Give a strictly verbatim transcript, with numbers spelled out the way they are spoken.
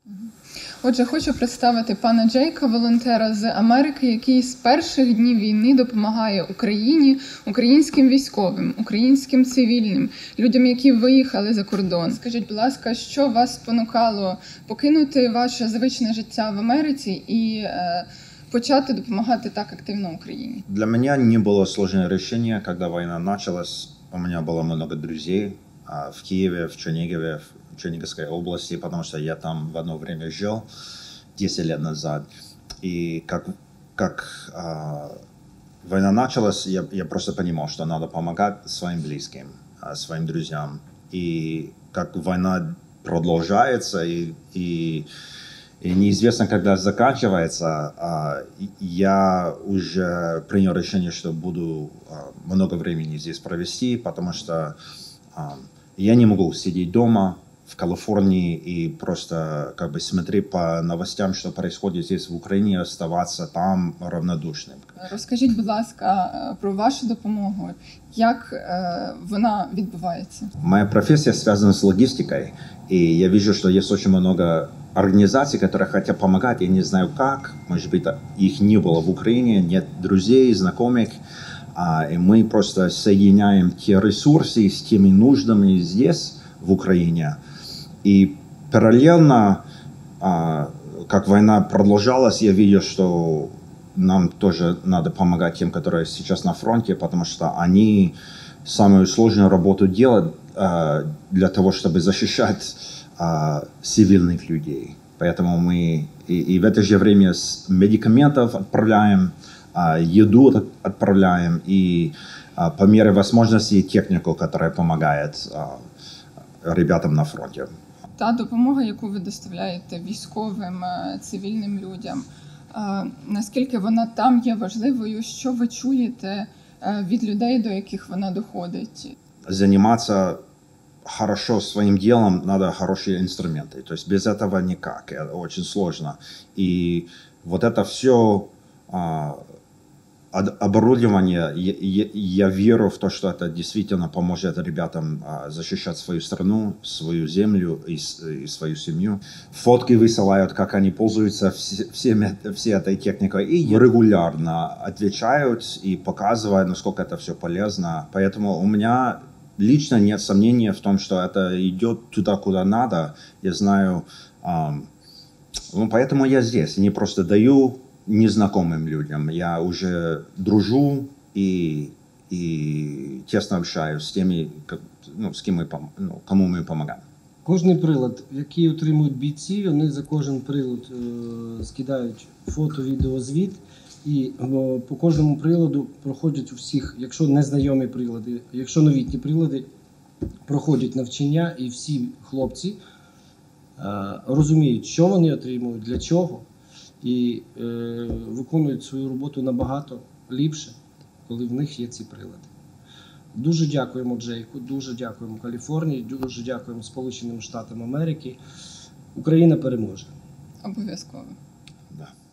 Отже, хочу представити пана Джейка, волонтера з Америки, який з перших днів війни допомагає Україні, українським військовим, українським цивільним, людям, які виїхали за кордон. Скажіть, будь ласка, що вас спонукало покинути ваше звичне життя в Америці і е, почати допомагати так активно Україні? Для меня не было сложное решение, когда война началась. У меня было много друзей в Киеве, в Чернигове, в Черниговской области, потому что я там в одно время жил, десять лет назад. И как, как а, война началась, я, я просто понимал, что надо помогать своим близким, своим друзьям. И как война продолжается, и, и, и неизвестно, когда заканчивается, а, я уже принял решение, что буду а, много времени здесь провести, потому что а, я не могу сидеть дома в Калифорнии и просто как бы смотреть по новостям, что происходит здесь в Украине, и оставаться там равнодушным. Розкажіть, будь ласка, про вашу допомогу. Як е, вона відбувається? Моя профессия связана с логистикой, и я вижу, что есть очень много организаций, которые хотят помогать, я не знаю как, может быть, их не было в Украине, нет друзей, знакомых, а, и мы просто соединяем те ресурсы с теми нуждами здесь, в Украине. И параллельно, а, как война продолжалась, я видел, что нам тоже надо помогать тем, которые сейчас на фронте, потому что они самую сложную работу делают а, для того, чтобы защищать а, цивильных людей. Поэтому мы и, и в это же время медикаментов отправляем, а, еду отправляем и а, по мере возможности технику, которая помогает а, ребятам на фронті. Та допомога, яку ви доставляєте військовим, цивільним людям, наскільки вона там є важливою, що ви чуєте від людей, до яких вона доходить? Заниматься хорошо своим делом надо хорошие инструменты. То есть без этого никак. Это очень сложно. И вот это все оборудование, я, я, я верю в то, что это действительно поможет ребятам а, защищать свою страну, свою землю и, и свою семью. Фотки высылают, как они пользуются все, всеми, всей этой техникой, и регулярно отвечают и показывают, насколько это все полезно. Поэтому у меня лично нет сомнения в том, что это идет туда, куда надо. Я знаю, а, ну, поэтому я здесь, не просто даю незнакомым людям. Я уже дружу и, и тесно общаюсь с теми, ну, з ким ми, ну, кому ми допомагаємо. Кожний прилад, який отримують бійці, вони за кожен прилад е, скидають фото, відео, звіт. І е, по кожному приладу проходять у всіх, якщо незнайомі прилади, якщо новітні прилади, проходять навчання, і всі хлопці е, розуміють, що вони отримують, для чого. І е, виконують свою роботу набагато ліпше, коли в них є ці прилади. Дуже дякуємо Джейку, дуже дякуємо Каліфорнії, дуже дякуємо Сполученим Штатам Америки. Україна переможе. Обов'язково. Да.